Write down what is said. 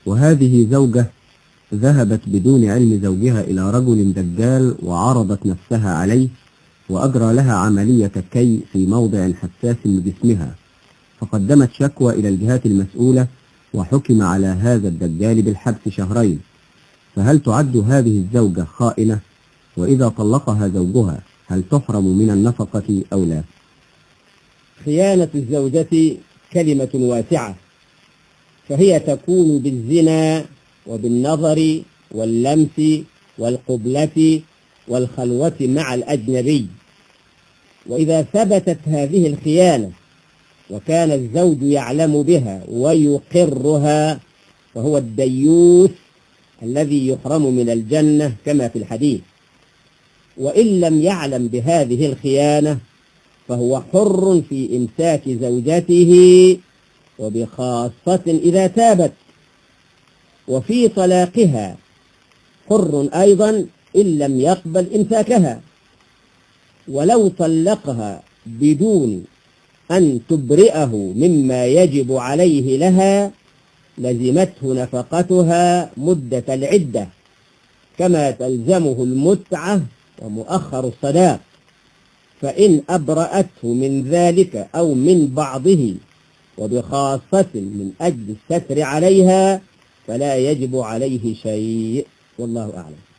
وهذه زوجة ذهبت بدون علم زوجها إلى رجل دجال وعرضت نفسها عليه وأجرى لها عملية كي في موضع حساس من جسمها، فقدمت شكوى إلى الجهات المسؤولة وحكم على هذا الدجال بالحبس 2 شهر. فهل تعد هذه الزوجة خائنة؟ وإذا طلقها زوجها هل تحرم من النفقة أو لا؟ خيانة الزوجة كلمة واسعة، فهي تكون بالزنا وبالنظر واللمس والقبلة والخلوة مع الأجنبي. وإذا ثبتت هذه الخيانة وكان الزوج يعلم بها ويقرها فهو الديوث الذي يحرم من الجنة كما في الحديث. وإن لم يعلم بهذه الخيانة فهو حر في إمساك زوجته، وبخاصة إذا تابت، وفي طلاقها حر أيضا إن لم يقبل إمساكها. ولو طلقها بدون أن تبرئه مما يجب عليه لها لزمته نفقتها مدة العدة، كما تلزمه المتعة ومؤخر الصداق. فإن أبرأته من ذلك أو من بعضه وبخاصة من أجل الستر عليها فلا يجب عليه شيء، والله أعلم.